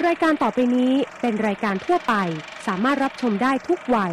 รายการต่อไปนี้เป็นรายการทั่วไปสามารถรับชมได้ทุกวัย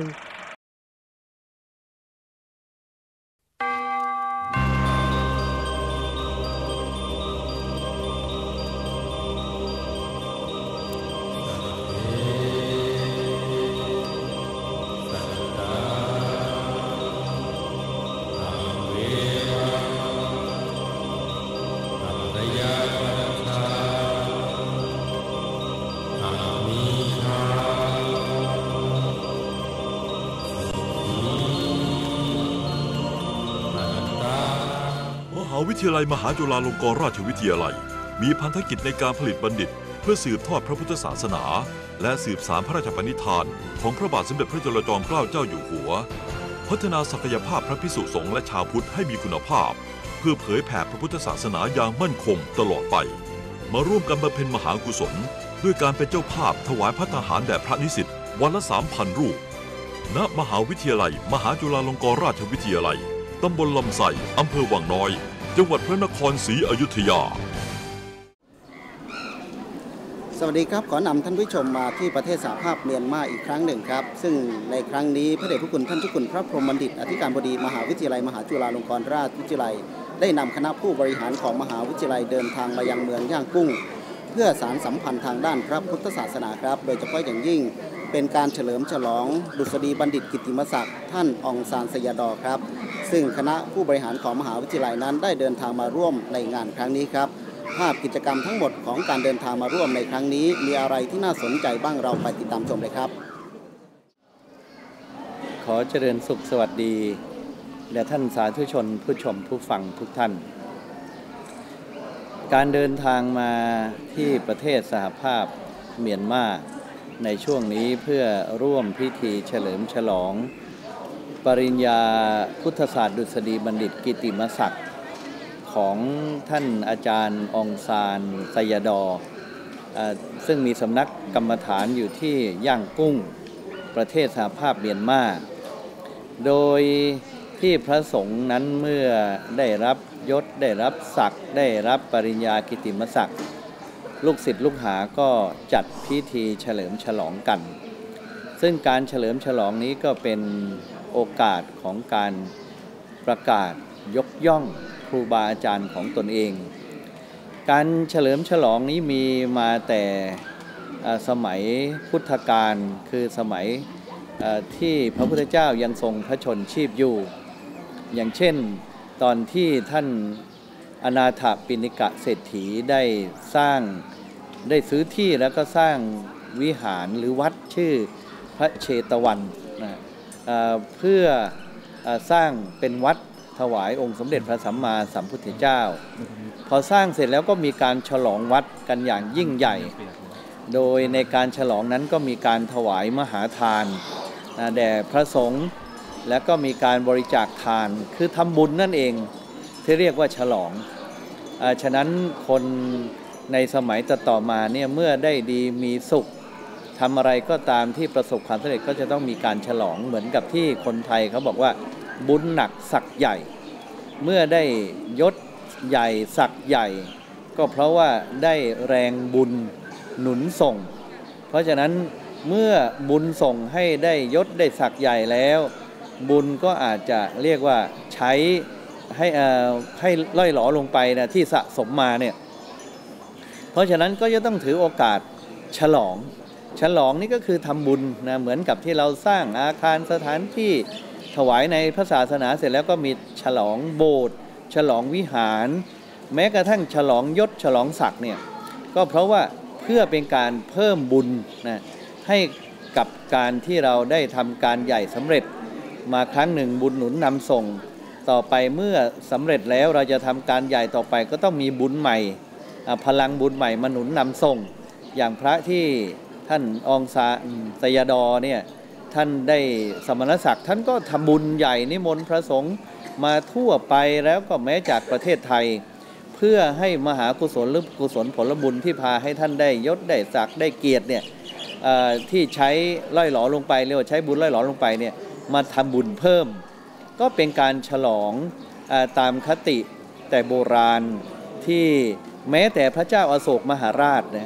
วิทยาลัยมหาจุฬาลงกรณราชวิทยาลัยมีพันธกิจในการผลิตบัณฑิตเพื่อสืบทอดพระพุทธศาสนาและสืบสานพระราชปณิธานของพระบาทสมเด็จพระจุลจอมเกล้าเจ้าอยู่หัวพัฒนาศักยภาพพระภิกษุสงฆ์และชาวพุทธให้มีคุณภาพเพื่อเผยแผ่พระพุทธศาสนาอย่างมั่นคงตลอดไปมาร่วมกันบำเพ็ญมหากุศลด้วยการเป็นเจ้าภาพถวายภัตตาหารแด่พระนิสิตวันละ 3,000 รูปณมหาวิทยาลัยมหาจุฬาลงกรณราชวิทยาลัยตำบลลำไส้อำเภอวังน้อยจังหวัดพระนครศรีอยุธยาสวัสดีครับขอนำท่านผู้ชมมาที่ประเทศสหภาพเมียนมาอีกครั้งหนึ่งครับซึ่งในครั้งนี้พระเดชพระคุณท่านเจ้าคุณพระพรหมบัณฑิตอธิการบดีมหาวิทยาลัยมหาจุฬาลงกรณราชวิทยาลัยได้นำคณะผู้บริหารของมหาวิทยาลัยเดินทางมายังเมืองย่างกุ้งเพื่อสานสัมพันธ์ทางด้านพระพุทธศาสนาครับโดยเฉพาะอย่างยิ่งเป็นการเฉลิมฉลองดุษฎีบัณฑิตกิตติมศักดิ์ท่านองซานสยาดอครับซึ่งคณะผู้บริหารของมหาวิทยาลัยนั้นได้เดินทางมาร่วมในงานครั้งนี้ครับภาพกิจกรรมทั้งหมดของการเดินทางมาร่วมในครั้งนี้มีอะไรที่น่าสนใจบ้างเราไปติดตามชมเลยครับขอเจริญสุขสวัสดีและท่านสาธุชนผู้ชมผู้ฟังทุกท่านการเดินทางมาที่ประเทศสหภาพเมียนมาในช่วงนี้เพื่อร่วมพิธีเฉลิมฉลองปริญญาพุทธศาสตร์ดุษฎีบัณฑิตกิตติมศักดิ์ของท่านอาจารย์องซานสยดอซึ่งมีสำนักกรรมฐานอยู่ที่ย่างกุ้งประเทศสหภาพเมียนมาโดยที่พระสงฆ์นั้นเมื่อได้รับยศได้รับศักดิ์ได้รับปริญญากิตติมศักดิ์ลูกศิษย์ลูกหาก็จัดพิธีเฉลิมฉลองกันซึ่งการเฉลิมฉลองนี้ก็เป็นโอกาสของการประกาศยกย่องครูบาอาจารย์ของตนเองการเฉลิมฉลองนี้มีมาแต่สมัยพุทธกาลคือสมัยที่พระพุทธเจ้ายังทรงพระชนชีพอยู่อย่างเช่นตอนที่ท่านอนาถปิณกเศรษฐีได้ซื้อที่แล้วก็สร้างวิหารหรือวัดชื่อพระเชตวันเพื่อสร้างเป็นวัดถวายองค์สมเด็จพระสัมมาสัมพุทธเจ้าพอสร้างเสร็จแล้วก็มีการฉลองวัดกันอย่างยิ่งใหญ่โดยในการฉลองนั้นก็มีการถวายมหาทานแด่พระสงฆ์แล้วก็มีการบริจาคทานคือทำบุญนั่นเองที่เรียกว่าฉลองฉะนั้นคนในสมัยต่อมาเนี่ยเมื่อได้ดีมีสุขทำอะไรก็ตามที่ประสบความสำเร็จก็จะต้องมีการฉลองเหมือนกับที่คนไทยเขาบอกว่าบุญหนักศักย์ใหญ่เมื่อได้ยศใหญ่ศักย์ใหญ่ก็เพราะว่าได้แรงบุญหนุนส่งเพราะฉะนั้นเมื่อบุญส่งให้ได้ยศได้ศักย์ใหญ่แล้วบุญก็อาจจะเรียกว่าใช้ให้ล่อยหลอลงไปนะที่สะสมมาเนี่ยเพราะฉะนั้นก็จะต้องถือโอกาสฉลองนี่ก็คือทำบุญนะเหมือนกับที่เราสร้างอาคารสถานที่ถวายในพระศาสนาเสร็จแล้วก็มีฉลองโบสถ์ฉลองวิหารแม้กระทั่งฉลองยศฉลองศักดิ์เนี่ยก็เพราะว่าเพื่อเป็นการเพิ่มบุญนะให้กับการที่เราได้ทำการใหญ่สำเร็จมาครั้งหนึ่งบุญหนุนนำส่งต่อไปเมื่อสำเร็จแล้วเราจะทำการใหญ่ต่อไปก็ต้องมีบุญใหม่พลังบุญใหม่มาหนุนนำส่งอย่างพระที่ท่านองซาสยดอเนี่ยท่านได้สมณศักดิ์ท่านก็ทำบุญใหญ่นิมนต์พระสงฆ์มาทั่วไปแล้วก็แม้จากประเทศไทยเพื่อให้มหากุศลหรือกุศลผลบุญที่พาให้ท่านได้ยศได้ศักดิ์ได้เกียรติเนี่ยที่ใช้ล่อยหลอลงไปเรียกว่าใช้บุญล่อยหลอลงไปเนี่ยมาทำบุญเพิ่มก็เป็นการฉลองตามคติแต่โบราณที่แม้แต่พระเจ้าอโศกมหาราชนะ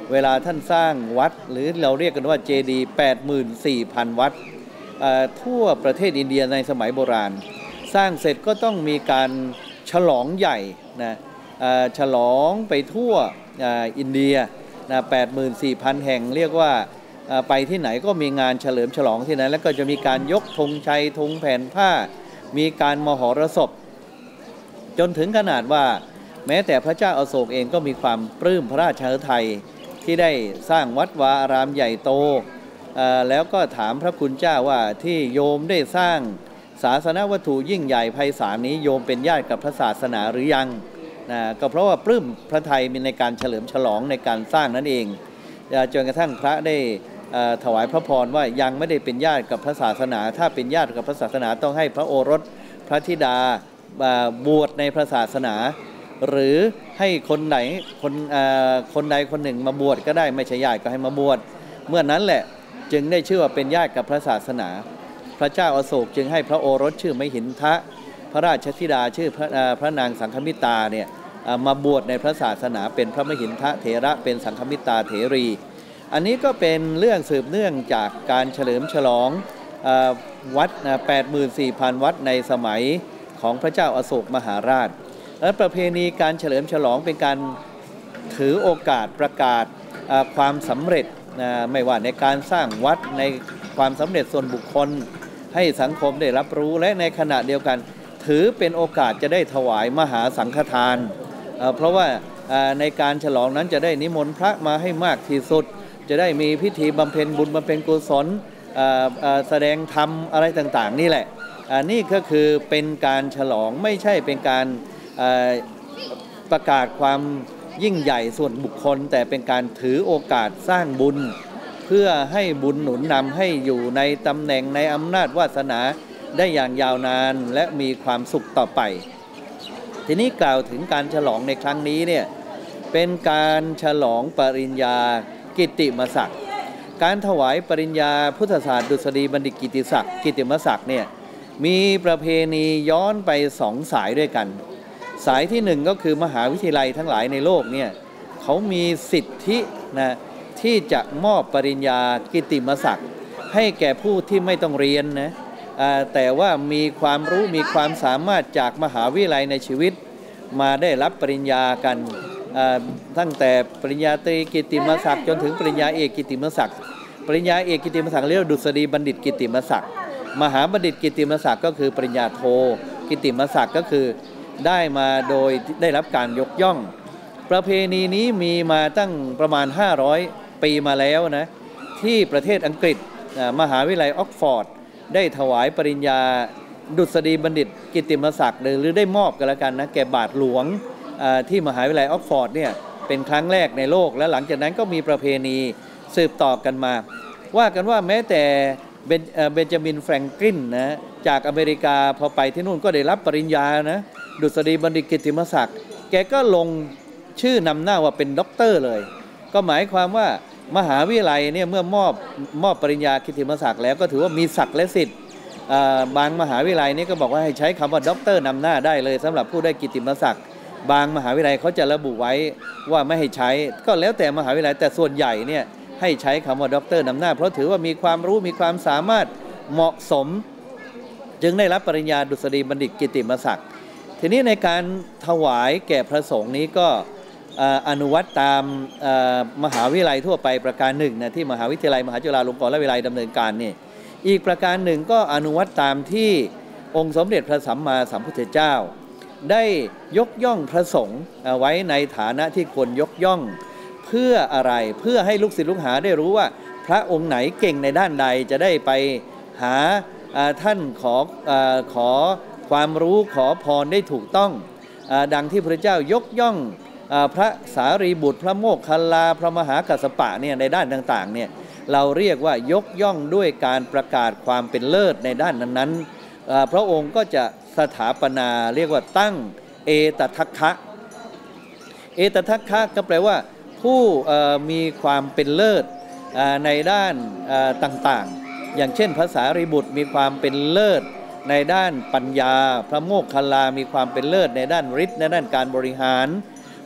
เวลาท่านสร้างวัดหรือเราเรียกกันว่าเจดีย์ 84,000 วัดทั่วประเทศอินเดียในสมัยโบราณสร้างเสร็จก็ต้องมีการฉลองใหญ่นะฉลองไปทั่วอินเดียนะ 84,000 แห่งเรียกว่าไปที่ไหนก็มีงานเฉลิมฉลองที่นั้นแล้วก็จะมีการยกธงชัยธงแผ่นผ้ามีการมหรสพจนถึงขนาดว่าแม้แต่พระเจ้าอโศกเองก็มีความปลื้มพระราชฤทัยที่ได้สร้างวัดวาอารามใหญ่โตแล้วก็ถามพระคุณเจ้าว่าที่โยมได้สร้างศาสนวัตถุยิ่งใหญ่ไพศาลนี้โยมเป็นญาติกับพระศาสนาหรือยังก็เพราะว่าปลื้มพระทัยมีในการเฉลิมฉลองในการสร้างนั่นเองจนกระทั่งพระได้ถวายพระพรว่ายังไม่ได้เป็นญาติกับพระศาสนาถ้าเป็นญาติกับพระศาสนาต้องให้พระโอรสพระธิดาบวชในพระศาสนาหรือให้คนใดคนหนึ่งมาบวชก็ได้ไม่ใช่ญาติก็ให้มาบวชเมื่อนั้นแหละจึงได้ชื่อว่าเป็นญาติกับพระศาสนาพระเจ้าอโศกจึงให้พระโอรสชื่อมหินทะพระราชธิดาชื่อพระนางสังฆมิตาเนี่ยมาบวชในพระศาสนาเป็นพระมหินทะเถระเป็นสังฆมิตาเถรีอันนี้ก็เป็นเรื่องสืบเนื่องจากการเฉลิมฉลองวัด 84,000 วัดในสมัยของพระเจ้าอโศกมหาราชและประเพณีการเฉลิมฉลองเป็นการถือโอกาสประกาศความสำเร็จไม่ว่าในการสร้างวัดในความสำเร็จส่วนบุคคลให้สังคมได้รับรู้และในขณะเดียวกันถือเป็นโอกาสจะได้ถวายมหาสังฆทานเพราะว่าในการฉลองนั้นจะได้นิมนต์พระมาให้มากที่สุดจะได้มีพิธีบำเพ็ญบุญบำเพ็ญกุศลแสดงธรรมอะไรต่างๆนี่แหละนี่ก็คือเป็นการฉลองไม่ใช่เป็นการประกาศความยิ่งใหญ่ส่วนบุคคลแต่เป็นการถือโอกาสสร้างบุญเพื่อให้บุญหนุนนำให้อยู่ในตำแหน่งในอำนาจวาสนาได้อย่างยาวนานและมีความสุขต่อไปทีนี้กล่าวถึงการฉลองในครั้งนี้เนี่ยเป็นการฉลองปริญญากิตติมศักดิ์การถวายปริญญาพุทธศาสตร์ดุษฎีบัณฑิตกิตติมศักดิ์เนี่ยมีประเพณีย้อนไป2 สายด้วยกันสายที่1ก็คือมหาวิทยาลัยทั้งหลายในโลกเนี่ยเขามีสิทธินะที่จะมอบปริญญากิตติมศักดิ์ให้แก่ผู้ที่ไม่ต้องเรียนนะแต่ว่ามีความรู้มีความสามารถจากมหาวิทยาลัยในชีวิตมาได้รับปริญญากันตั้งแต่ปริญญาตรีกิตติมศักดิ์จนถึงปริญญาเอกกิตติมศักดิ์ปริญญาเอกกิตติมศักดิ์เรียกว่าดุษฎีบัณฑิตกิตติมศักดิ์มหาบัณฑิตกิตติมศักดิ์ก็คือปริญญาโทกิตติมศักดิ์ก็คือได้มาโดยได้รับการยกย่องประเพณีนี้มีมาตั้งประมาณ500 ปีมาแล้วนะที่ประเทศอังกฤษมหาวิทยาลัยออกฟอร์ดได้ถวายปริญญาดุษฎีบัณฑิตกิตติมศักดิ์หรือได้มอบกันแล้วกันนะแก่บาทหลวงที่มหาวิทยาลัยออกฟอร์ดเนี่ยเป็นครั้งแรกในโลกและหลังจากนั้นก็มีประเพณีสืบต่อกันมาว่ากันว่าแม้แต่เบนจามินแฟรงกลินนะจากอเมริกาพอไปที่นู่นก็ได้รับปริญญานะดุษฎีบัณฑิตกิตติมศักดิ์แกก็ลงชื่อนำหน้าว่าเป็นด็อกเตอร์เลยก็หมายความว่ามหาวิทยาลัยเนี่ยเมื่อมอบปริญญากิตติมศักดิ์แล้วก็ถือว่ามีศักดิ์และสิทธิ์บางมหาวิทยาลัยนี่ก็บอกว่าให้ใช้คำว่าด็อกเตอร์นำหน้าได้เลยสำหรับผู้ได้กิตติมศักดิ์บางมหาวิทยาลัยเขาจะระบุไว้ว่าไม่ให้ใช้ก็แล้วแต่มหาวิทยาลัยแต่ส่วนใหญ่เนี่ยให้ใช้คำว่าด็อกเตอร์นำหน้าเพราะถือว่ามีความรู้มีความสามารถเหมาะสมจึงได้รับปริญญาดุษฎีบัณฑิตกิตติมศักดิ์ทีนี้ในการถวายแก่พระสงฆ์นี้ก็อนุวัตตามมหาวิทยาลัยทั่วไปประการหนึ่งนะที่มหาวิทยาลัยมหาจุฬาลงกรณราชวิทยาลัยดำเนินการนี่อีกประการหนึ่งก็อนุวัตตามที่องค์สมเด็จพระสัมมาสัมพุทธเจ้าได้ยกย่องพระสงฆ์ไว้ในฐานะที่ควรยกย่องเพื่ออะไรเพื่อให้ลูกศิษย์ลูกหาได้รู้ว่าพระองค์ไหนเก่งในด้านใดจะได้ไปหาท่านขอความรู้ขอพรได้ถูกต้องดังที่พระเจ้ายกย่องพระสารีบุตรพระโมคคัลลาพระมหากัสสปะเนี่ยในด้านต่างๆเนี่ยเราเรียกว่ายกย่องด้วยการประกาศความเป็นเลิศในด้านนั้นๆพระองค์ก็จะสถาปนาเรียกว่าตั้งเอตทัคคะเอตทัคคะก็แปลว่าผู้มีความเป็นเลิศในด้านต่างๆอย่างเช่นพระสารีบุตรมีความเป็นเลิศในด้านปัญญาพระโมคคัลลามีความเป็นเลิศในด้านฤทธิ์ในด้านการบริหาร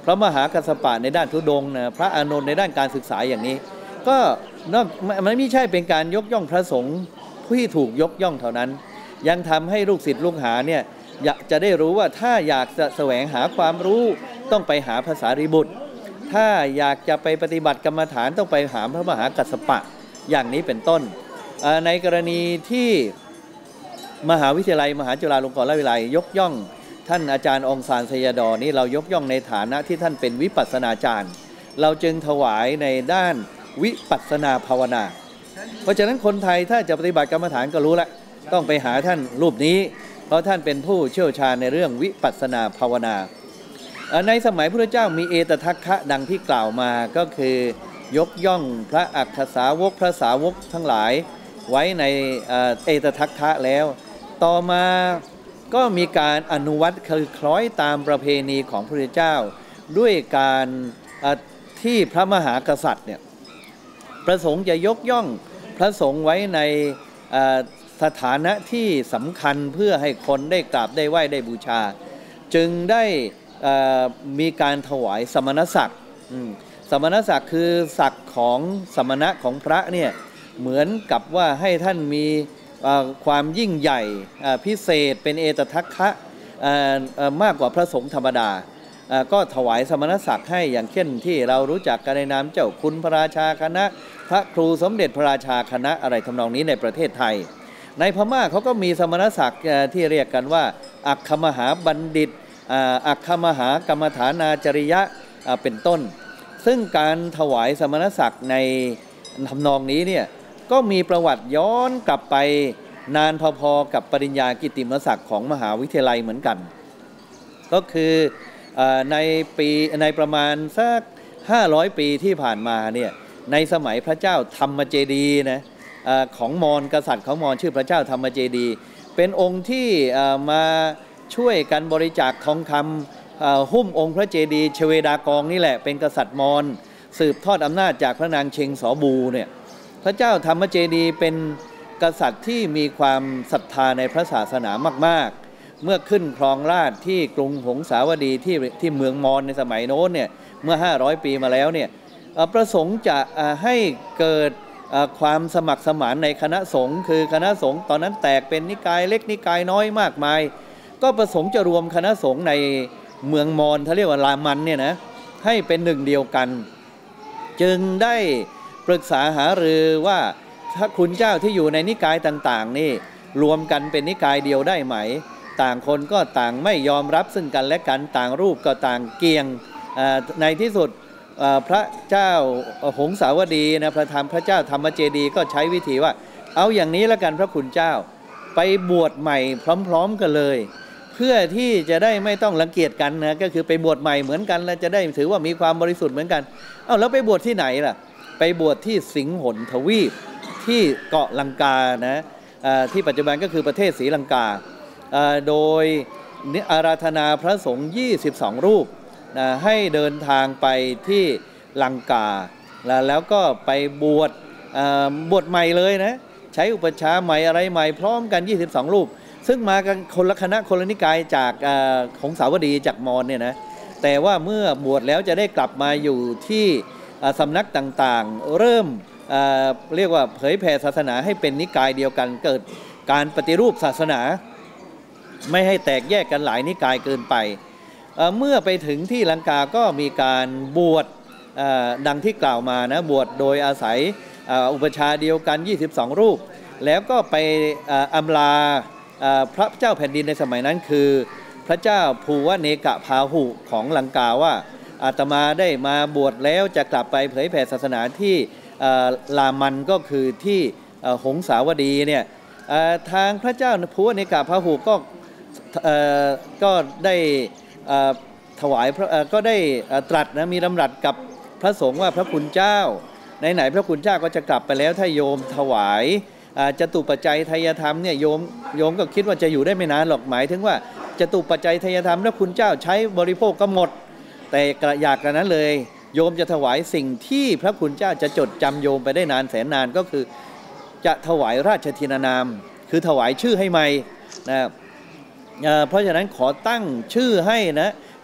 พระมหากัสสปะในด้านธุดงค์นะพระอานนท์ในด้านการศึกษาอย่างนี้ก็มันไม่ใช่เป็นการยกย่องพระสงฆ์ที่ถูกยกย่องเท่านั้นยังทำให้ลูกศิษย์ลูกหาเนี่ยจะได้รู้ว่าถ้าอยากจะแสวงหาความรู้ต้องไปหาภาษาริบุตรถ้าอยากจะไปปฏิบัติกรรมฐานต้องไปหาพระมหากัสสปะอย่างนี้เป็นต้นในกรณีที่มหาวิทยาลัยมหาจุฬาลงกรณราชวิทยาลัยยกย่องท่านอาจารย์องซานไซยาดอนี้เรายกย่องในฐานะที่ท่านเป็นวิปัสสนาจารย์เราจึงถวายในด้านวิปัสสนาภาวนาเพราะฉะนั้นคนไทยถ้าจะปฏิบัติกรรมฐานก็รู้แล้วต้องไปหาท่านรูปนี้เพราะท่านเป็นผู้เชี่ยวชาญในเรื่องวิปัสสนาภาวนาในสมัยพระพุทธเจ้ามีเอตทัคคะดังที่กล่าวมาก็คือยกย่องพระอัคคสาวกพระสาวกทั้งหลายไว้ในเอตทัคคะแล้วต่อมาก็มีการอนุวัตคือคล้อยตามประเพณีของพระพุทธเจ้าด้วยการที่พระมหากษัตริย์เนี่ยประสงค์จะยกย่องพระสงฆ์ไว้ในสถานะที่สำคัญเพื่อให้คนได้กราบได้ไหว้ได้บูชาจึงได้มีการถวายสมณศักดิ์สมณศักดิ์คือศักดิ์ของสมณะของพระเนี่ยเหมือนกับว่าให้ท่านมีความยิ่งใหญ่พิเศษเป็นเอตทัคคะมากกว่าพระสงฆ์ธรรมดาก็ถวายสมณศักดิ์ให้อย่างเช่นที่เรารู้จักกันในนามเจ้าคุณพระราชาคณะพระครูสมเด็จพระราชาคณะอะไรทำนองนี้ในประเทศไทยในพม่าเขาก็มีสมณศักดิ์ที่เรียกกันว่าอัคคมหาบัณฑิตอัคคมหากรรมฐานาจริยะเป็นต้นซึ่งการถวายสมณศักดิ์ในทำนองนี้เนี่ยก็มีประวัติย้อนกลับไปนานพอๆกับปริญญากิตติมศักดิ์ของมหาวิทยาลัยเหมือนกันก็คือในประมาณสัก500 ปีที่ผ่านมาเนี่ยในสมัยพระเจ้าธรรมเจดีย์นะของมอญกษัตริย์ของมอญชื่อพระเจ้าธรรมเจดีย์เป็นองค์ที่มาช่วยกันบริจาคทองคำหุ้มองค์พระเจดีย์ชเวดากองนี่แหละเป็นกษัตริย์มอญสืบทอดอำนาจจากพระนางเชงสอบูเนี่ยพระเจ้าธรรมเจดีย์เป็นกษัตริย์ที่มีความศรัทธาในพระศาสนามากๆเมื่อขึ้นครองราชย์ที่กรุงหงสาวดีที่เมืองมอญในสมัยโน้นเนี่ยเมื่อ500 ปีมาแล้วเนี่ยประสงค์จะให้เกิดความสมัครสมานในคณะสงฆ์คือคณะสงฆ์ตอนนั้นแตกเป็นนิกายเล็กนิกายน้อยมากมายก็ประสงค์จะรวมคณะสงฆ์ในเมืองมอญเขาเรียกว่ารามันเนี่ยนะให้เป็นหนึ่งเดียวกันจึงได้ปรึกษาหารือว่าถ้าคุณเจ้าที่อยู่ในนิกายต่างๆนี่รวมกันเป็นนิกายเดียวได้ไหมต่างคนก็ต่างไม่ยอมรับซึ่งกันและกันต่างรูปก็ต่างเกียงในที่สุดพระเจ้าหงสาวดีนะพระเจ้าธรรมเจดีย์ก็ใช้วิธีว่าเอาอย่างนี้ละกันพระคุณเจ้าไปบวชใหม่พร้อมๆกันเลยเพื่อที่จะได้ไม่ต้องรังเกียจกันนะก็คือไปบวชใหม่เหมือนกันแล้วจะได้ถือว่ามีความบริสุทธิ์เหมือนกันแล้วไปบวชที่ไหนล่ะไปบวชที่สิงหนทวีปที่เกาะลังกานะที่ปัจจุบันก็คือประเทศศรีลังกาโดยอาราธนาพระสงฆ์22 รูปให้เดินทางไปที่ลังกาแล้วก็ไปบวชใหม่เลยนะใช้อุปชาใหม่อะไรใหม่พร้อมกัน22 รูปซึ่งมากันคนละคณะคนละนิกายจากหงสาวดีจากมอญเนี่ยนะแต่ว่าเมื่อบวชแล้วจะได้กลับมาอยู่ที่สำนักต่างๆเริ่มเรียกว่าเผยแผ่ศาสนาให้เป็นนิกายเดียวกันเกิดการปฏิรูปศาสนาไม่ให้แตกแยกกันหลายนิกายเกินไปเมื่อไปถึงที่ลังกาก็มีการบวชดังที่กล่าวมานะบวชโดยอาศัยอุปชาเดียวกัน22 รูปแล้วก็ไปอำลาพระเจ้าแผ่นดินในสมัยนั้นคือพระเจ้าภูวเนกะพาหุของลังกาว่าอาตมาได้มาบวชแล้วจะกลับไปเผยแผ่ศาสนาที่ลามันก็คือที่หงสาวดีเนี่ยทางพระเจ้าภูวเนกะพาหุก็ได้ถวายก็ได้ตรัสนะมีดำรัสกับพระสงฆ์ว่าพระคุณเจ้าไหนพระคุณเจ้าก็จะกลับไปแล้วถ้าโยมถวายจตุปัจจัยไทยธรรมเนี่ยโยมก็คิดว่าจะอยู่ได้ไม่นานหรอกหมายถึงว่าจตุปัจจัยไทยธรรมแล้วคุณเจ้าใช้บริโภคก็หมดแต่อยากกันนั้นเลยโยมจะถวายสิ่งที่พระคุณเจ้าจะจดจำโยมไปได้นานแสนนานก็คือจะถวายราชทินานามคือถวายชื่อให้ใหม่นะเพราะฉะนั้นขอตั้งชื่อให้นะ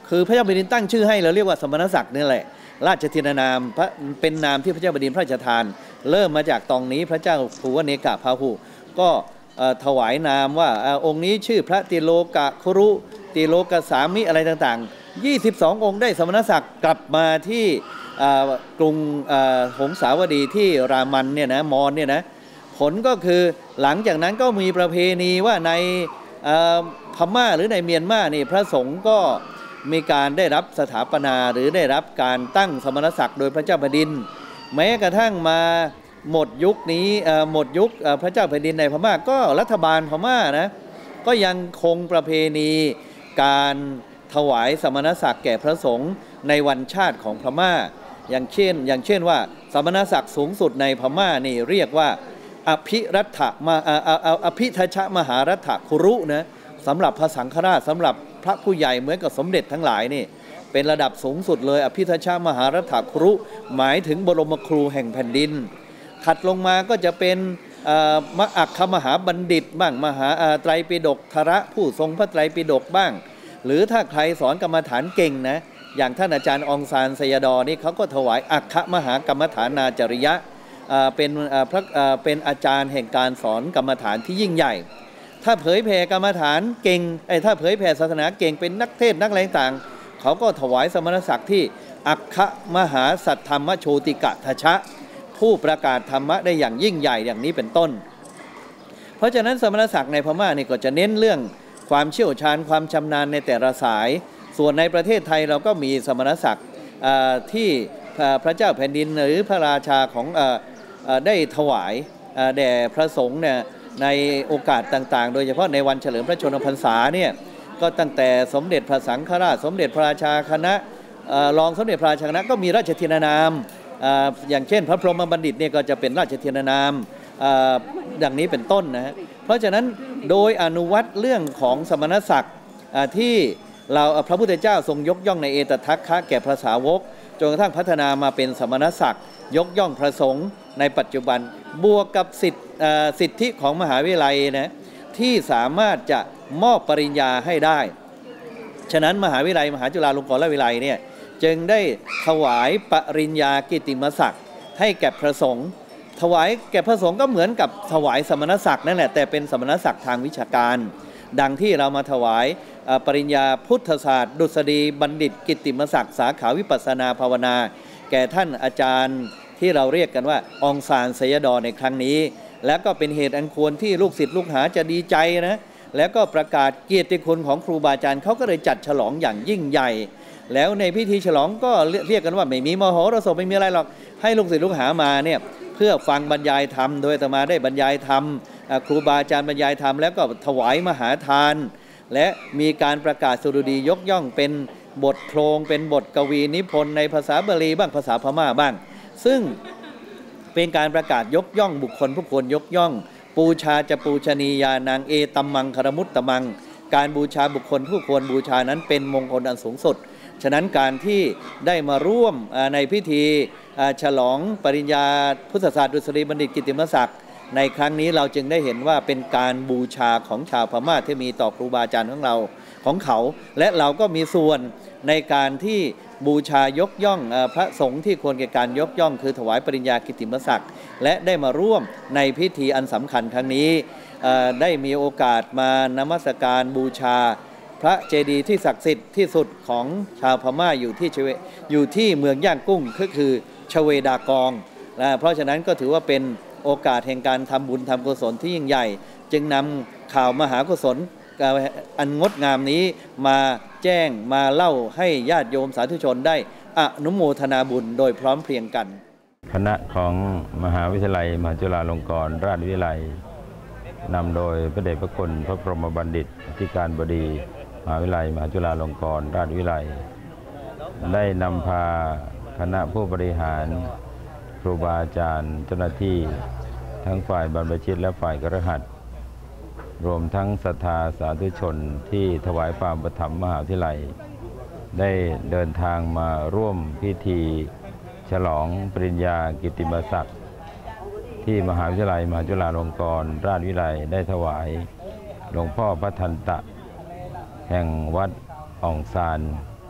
คือพระเจ้าแผ่นดินตั้งชื่อให้เราเรียกว่าสมณศักดิ์นี่แหละราชทินนามเป็นนามที่พระเจ้าแผ่นดินพระราชทานเริ่มมาจากตรงนี้พระเจ้าภูวเนกะพาหุก็ถวายนามว่าองค์นี้ชื่อพระติโลกะคุรุติโลกสามิอะไรต่างๆ22องค์ได้สมณศักดิ์กลับมาที่กรุงหงสาวดีที่รามันเนี่ยนะมอญเนี่ยนะผลก็คือหลังจากนั้นก็มีประเพณีว่าในพม่าหรือในเมียนมานี่พระสงฆ์ก็มีการได้รับสถาปนาหรือได้รับการตั้งสมณศักดิ์โดยพระเจ้าแผ่นดินแม้กระทั่งมาหมดยุคนี้หมดยุคพระเจ้าแผ่นดินในพม่าก็รัฐบาลพม่านะก็ยังคงประเพณีการถวายสมณศักดิ์แก่พระสงฆ์ในวันชาติของพม่าอย่างเช่นว่าสมณศักดิ์สูงสุดในพม่านี่เรียกว่าอภิรัฐมาอภิทัชมหารัฐคุรุนะสำหรับพระสังฆราชสำหรับพระผู้ใหญ่เหมือนกับสมเด็จทั้งหลายนี่เป็นระดับสูงสุดเลยอภิทัชมหารัฐคุรุหมายถึงบรมครูแห่งแผ่นดินถัดลงมาก็จะเป็นมอัคคมหาบัณฑิตบ้างมหาไตรปิฎกธระผู้ทรงพระไตรปิฎกบ้างหรือถ้าใครสอนกรรมฐานเก่งนะอย่างท่านอาจารย์องซานสยดอนี่เขาก็ถวายอัคคมหากรรมฐานาจริยะเป็นอาจารย์แห่งการสอนกรรมฐานที่ยิ่งใหญ่ถ้าเผยแผ่กรรมฐานเก่งถ้าเผยแผ่ศาสนาเก่งเป็นนักเทศนักอะไรต่างเขาก็ถวายสมณศักดิ์ที่อัคคมหาสัทธรรมโชติกะทชะผู้ประกาศธรรมะได้อย่างยิ่งใหญ่อย่างนี้เป็นต้นเพราะฉะนั้นสมณศักดิ์ในพม่านี่ก็จะเน้นเรื่องความเชี่ยวชาญความชำนาญในแต่ละสายส่วนในประเทศไทยเราก็มีสมณศักดิ์ที่พระเจ้าแผ่นดินหรือพระราชาของได้ถวายแด่พระสงฆ์เนี่ยในโอกาสต่างๆโดยเฉพาะในวันเฉลิมพระชนมพรรษาเนี่ยก็ตั้งแต่สมเด็จพระสังฆราชสมเด็จพระราชาคณะรองสมเด็จพระราชาคณะก็มีราชทินนามอย่างเช่นพระพรหมบัณฑิตเนี่ยก็จะเป็นราชทินนามดังนี้เป็นต้นนะฮะเพราะฉะนั้นโดยอนุวัตเรื่องของสมณศักดิ์ที่เราพระพุทธเจ้าทรงยกย่องในเอตทัคคะแก่พระสาวกจนกระทั่งพัฒนามาเป็นสมณศักดิ์ยกย่องพระสงฆ์ในปัจจุบันบวกกับสิทธิของมหาวิทยาลัยนะที่สามารถจะมอบปริญญาให้ได้ฉะนั้นมหาวิทยาลัยมหาจุฬาลงกรณราชวิทยาลัยเนี่ยจึงได้ถวายปริญญากิตติมศักดิ์ให้แก่พระสงฆ์ถวายแก่พระสงฆ์ก็เหมือนกับถวายสมณศักดิ์นั่นแหละแต่เป็นสมณศักดิ์ทางวิชาการดังที่เรามาถวายปริญญาพุทธศาสตร์ดุษฎีบัณฑิตกิตติมศักดิ์สาขาวิปัสสนาภาวนาแก่ท่านอาจารย์ที่เราเรียกกันว่าองซานสยดอในครั้งนี้แล้วก็เป็นเหตุอันควรที่ลูกศิษย์ลูกหาจะดีใจนะแล้วก็ประกาศเกียรติคุณของครูบาอาจารย์เขาก็เลยจัดฉลองอย่างยิ่งใหญ่แล้วในพิธีฉลองก็เรียกกันว่าไม่มีมโหรสพไม่มีอะไรหรอกให้ลูกศิษย์ลูกหามาเนี่ยเพื่อฟังบรรยายธรรมโดยอาตมาได้บรรยายธรรมครูบาอาจารย์บรรยายธรรมแล้วก็ถวายมหาทานและมีการประกาศสุรุดียกย่องเป็นบทโครงเป็นบทกวีนิพนธ์ในภาษาบาลีบ้างภาษาพม่าบ้างซึ่งเป็นการประกาศยกย่องบุคคลผู้ควรยกย่องปูชาจะปูชนียานางเอตัมมังคารมุตตมังการบูชาบุคคลผู้ควรบูชานั้นเป็นมงคลอันสูงสุดฉะนั้นการที่ได้มาร่วมในพิธีฉลองปริญญาพุทธศาสตร์ดุษฎีบัณฑิตกิตติมศักดิ์ในครั้งนี้เราจึงได้เห็นว่าเป็นการบูชาของชาวพม่าที่มีต่อครูบาอาจารย์ของเราของเขาและเราก็มีส่วนในการที่บูชายกย่องพระสงฆ์ที่ควรแก่การยกย่องคือถวายปริญญากิตติมศักดิ์และได้มาร่วมในพิธีอันสำคัญครั้งนี้ได้มีโอกาสมานมัสการบูชาพระเจดีย์ที่ศักดิ์สิทธิ์ที่สุดของชาวพม่าอยู่ที่เมืองย่างกุ้งก็คือชเวดากองเพราะฉะนั้นก็ถือว่าเป็นโอกาสแห่งการทำบุญทำกุศลที่ยิ่งใหญ่จึงนำข่าวมหากุศลอันงดงามนี้มาแจ้งมาเล่าให้ญาติโยมสาธุชนได้อนุโมทนาบุญโดยพร้อมเพรียงกันคณะของมหาวิทยาลัยมหาจุฬาลงกรณราชวิทยาลัยนำโดยพระเดชพระคุณพระพรหมบัณฑิตอธิการบดีมหาวิทยาลัยมหาจุฬาลงกรณราชวิทยาลัยได้นำพาคณะผู้บริหารครูบาอาจารย์เจ้าหน้าที่ทั้งฝ่ายบรรพชิตและฝ่ายคฤหัสถ์รวมทั้งศรัทธาสาธุชนที่ถวายความอุปถัมภ์มหาวิทยาลัยได้เดินทางมาร่วมพิธีฉลองปริญญากิตติมศักดิ์ที่มหาวิทยาลัยมหาจุฬาลงกรณราชวิทยาลัยได้ถวายหลวงพ่อพระทันตะแห่งวัดอ่องซาน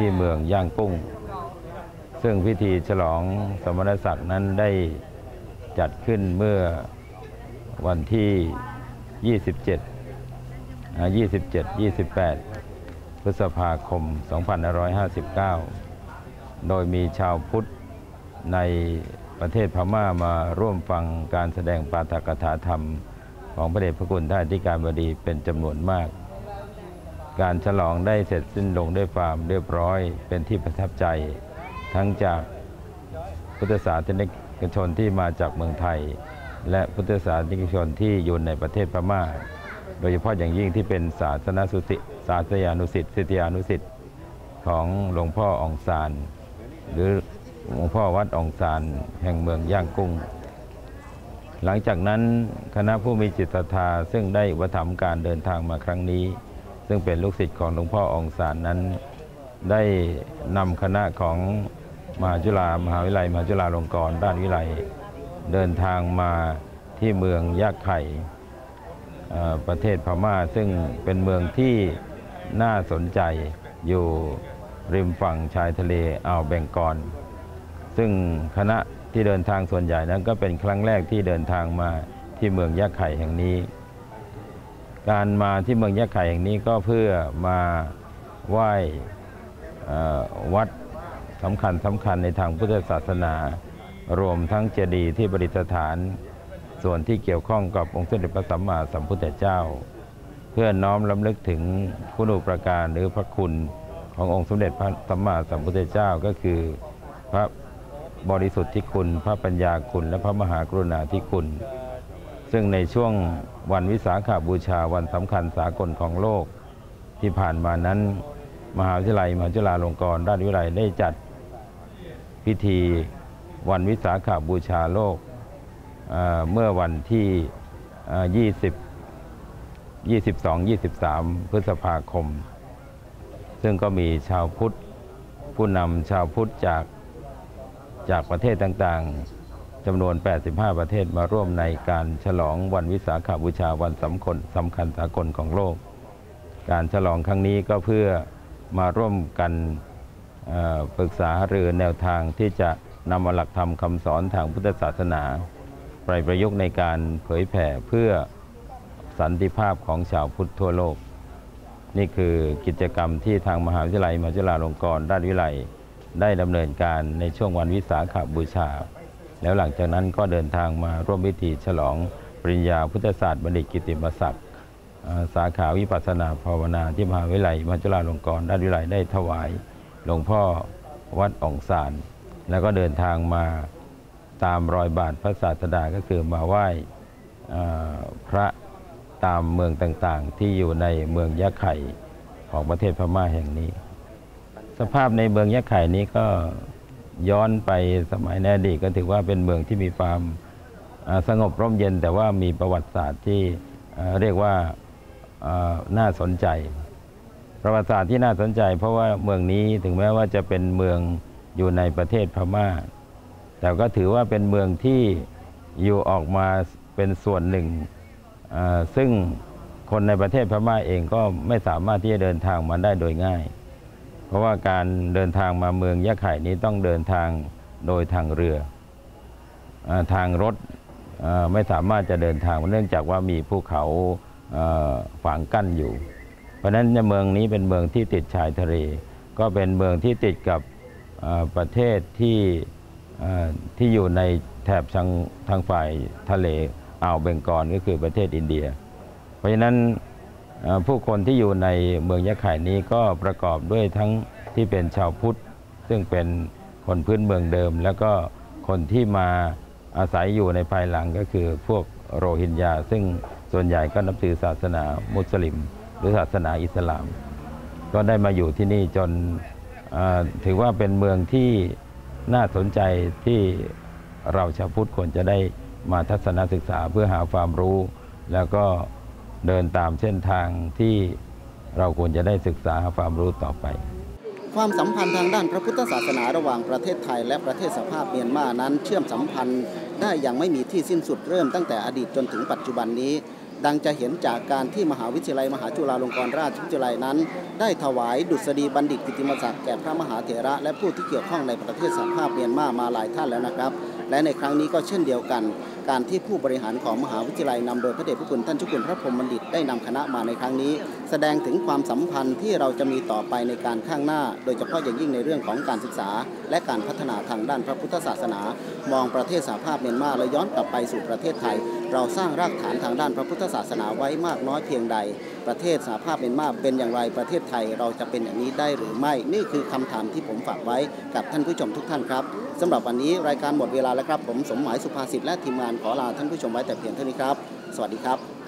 ที่เมืองย่างกุ้งซึ่งพิธีฉลองสมณศักดิ์นั้นได้จัดขึ้นเมื่อวันที่ 27 พฤษภาคม 2559 โดยมีชาวพุทธในประเทศพม่ามาร่วมฟังการแสดงปาฐกถาธรรมของพระเดชพระคุณท่านอธิการบดีเป็นจำนวนมากการฉลองได้เสร็จสิ้นลงด้วยความเรียบร้อยเป็นที่ประทับใจทั้งจากพุทธศาสนิกชนที่มาจากเมืองไทยและพุทธศาสนิกชนที่อยู่ในประเทศพม่าโดยเฉพาะอย่างยิ่งที่เป็นศาสนสุสิศาสยานุสิทธิ์ศิษยานุสิทธิ์ของหลวงพ่ออองซานหรือหลวงพ่อวัดอองซานแห่งเมืองย่างกุ้งหลังจากนั้นคณะผู้มีจิตศรัทธาซึ่งได้อุปถัมภ์การเดินทางมาครั้งนี้ซึ่งเป็นลูกศิษย์ของหลวงพ่ออองซานนั้นได้นำคณะของมหาวิทยาลัยมหาจุฬาลงกรณราชวิทยาลัยเดินทางมาที่เมืองยะไข่ประเทศพม่าซึ่งเป็นเมืองที่น่าสนใจอยู่ริมฝั่งชายทะเลอ่าวเบงกอลซึ่งคณะที่เดินทางส่วนใหญ่นั้นก็เป็นครั้งแรกที่เดินทางมาที่เมืองยะไข่แห่งนี้การมาที่เมืองยะไข่แห่งนี้ก็เพื่อมาไหว้วัดสำคัญในทางพุทธศาสนารวมทั้งเจดีย์ที่ประดิษฐานส่วนที่เกี่ยวข้องกับองค์สมเด็จพระสัมมาสัมพุทธเจ้าเพื่อน้อมรำลึกถึงคุณูปการหรือพระคุณขององค์สมเด็จพระสัมมาสัมพุทธเจ้าก็คือพระบริสุทธิคุณพระปัญญาคุณและพระมหากรุณาธิคุณซึ่งในช่วงวันวิสาขบูชาวันสำคัญสากลของโลกที่ผ่านมานั้นมหาวิทยาลัยมหาจุฬาลงกรณราชวิทยาลัยได้จัดพิธีวันวิสาขบูชาโลกเมื่อวันที่22-23 พฤษภาคมซึ่งก็มีชาวพุทธผู้นำชาวพุทธจากประเทศต่างๆจำนวน85ประเทศมาร่วมในการฉลองวันวิสาขบูชาวันสำคัญสากลของโลกการฉลองครั้งนี้ก็เพื่อมาร่วมกันปรึกษาหารือแนวทางที่จะนำหลักธรรมคำสอนทางพุทธศาสนาไปประยุกต์ในการเผยแผ่เพื่อสันติภาพของชาวพุทธทั่วโลกนี่คือกิจกรรมที่ทางมหาวิทยาลัยมหาจุฬาลงกรณราชวิทยาลัยได้ดำเนินการในช่วงวันวิสาขบูชาแล้วหลังจากนั้นก็เดินทางมาร่วมพิธีฉลองปริญญาพุทธศาสตร์บัณฑิตกิตติมศักดิ์สาขาวิปัสสนาภาวนาที่มหาวิทยาลัยมหาจุฬาลงกรณราชวิทยาลัยได้ถวายหลวงพ่อวัดอองซานแล้วก็เดินทางมาตามรอยบาทพระศาสดาก็คือมาไหว้พระตามเมืองต่างๆที่อยู่ในเมืองยะไข่ของประเทศพม่าแห่งนี้สภาพในเมืองยะไข่นี้ก็ย้อนไปสมัยในอดีตก็ถือว่าเป็นเมืองที่มีความสงบร่มเย็นแต่ว่ามีประวัติศาสตร์ที่เรียกว่าน่าสนใจประวัติศาสตร์ที่น่าสนใจเพราะว่าเมืองนี้ถึงแม้ว่าจะเป็นเมืองอยู่ในประเทศพม่าแต่ก็ถือว่าเป็นเมืองที่อยู่ออกมาเป็นส่วนหนึ่งซึ่งคนในประเทศพม่าเองก็ไม่สามารถที่จะเดินทางมาได้โดยง่ายเพราะว่าการเดินทางมาเมืองยะไข่นี้ต้องเดินทางโดยทางเรือทางรถไม่สามารถจะเดินทางเนื่องจากว่ามีภูเขาขวางกั้นอยู่เพราะฉะนั้นเมืองนี้เป็นเมืองที่ติดชายทะเลก็เป็นเมืองที่ติดกับประเทศที่อยู่ในแถบทางฝ่ายทะเลอ่าวเบงกอลก็คือประเทศอินเดียเพราะฉะนั้นผู้คนที่อยู่ในเมืองยะไข่นี้ก็ประกอบด้วยทั้งที่เป็นชาวพุทธซึ่งเป็นคนพื้นเมืองเดิมแล้วก็คนที่มาอาศัยอยู่ในภายหลังก็คือพวกโรฮิงญาซึ่งส่วนใหญ่ก็นับถือศาสนามุสลิมหรือศาสนาอิสลามก็ได้มาอยู่ที่นี่จนถือว่าเป็นเมืองที่น่าสนใจที่เราชาวพุทธควรจะได้มาทัศนศึกษาเพื่อหาความรู้แล้วก็เดินตามเส้นทางที่เราควรจะได้ศึกษาหาความรู้ต่อไปความสัมพันธ์ทางด้านพระพุทธศาสนาระหว่างประเทศไทยและประเทศสหภาพเมียนมานั้นเชื่อมสัมพันธ์ได้อย่างไม่มีที่สิ้นสุดเริ่มตั้งแต่อดีตจนถึงปัจจุบันนี้ดังจะเห็นจากการที่มหาวิทยาลัยมหาจุฬาลงกรณราชวิทยาลัยนั้นได้ถวายดุษฎีบัณฑิตกิตติมศักดิ์แก่พระมหาเถระและผู้ที่เกี่ยวข้องในประเทศสหภาพเมียนมามาหลายท่านแล้วนะครับและในครั้งนี้ก็เช่นเดียวกันการที่ผู้บริหารของมหาวิทยาลัยนำโดยพระเดชพระคุณท่านเจ้าคุณพระพรหมบัณฑิตได้นำคณะมาในครั้งนี้แสดงถึงความสัมพันธ์ที่เราจะมีต่อไปในการข้างหน้าโดยเฉพาะอย่างยิ่งในเรื่องของการศึกษาและการพัฒนาทางด้านพระพุทธศาสนามองประเทศสหภาพเมียนมาและย้อนกลับไปสู่ประเทศไทยเราสร้างรากฐานทางด้านพระพุทธศาสนาไว้มากน้อยเพียงใดประเทศสหภาพเมียนมาเป็นอย่างไรประเทศไทยเราจะเป็นอย่างนี้ได้หรือไม่นี่คือคำถามที่ผมฝากไว้กับท่านผู้ชมทุกท่านครับสำหรับวันนี้รายการหมดเวลาแล้วครับผมสมหมายสุภาษิตและทีมงานขอลาท่านผู้ชมไว้แต่เพียงเท่านี้ครับสวัสดีครับ